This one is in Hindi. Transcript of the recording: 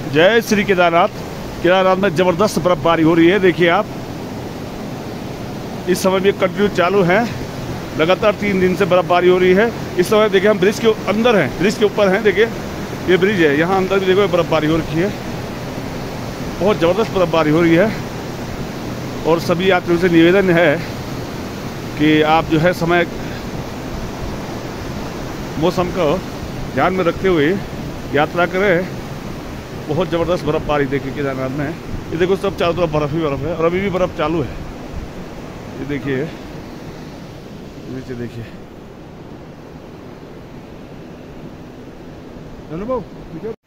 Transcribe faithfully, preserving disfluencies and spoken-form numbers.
जय श्री केदारनाथ। केदारनाथ में ज़बरदस्त बर्फबारी हो रही है। देखिए आप, इस समय भी कंटिन्यू चालू है। लगातार तीन दिन से बर्फबारी हो रही है। इस समय देखिए हम ब्रिज के अंदर हैं, ब्रिज के ऊपर हैं। देखिए ये ब्रिज है, यहाँ अंदर भी देखो बर्फबारी हो रखी है। बहुत ज़बरदस्त बर्फबारी हो रही है। और सभी यात्रियों से निवेदन है कि आप जो है समय मौसम को ध्यान में रखते हुए यात्रा करें। बहुत ज़बरदस्त बर्फबारी देखिए केदारनाथ में। ये देखो सब चारों तरफ बर्फ़ ही बर्फ़ है और अभी भी बर्फ़ चालू है। ये देखिए नीचे देखिए अनुभव।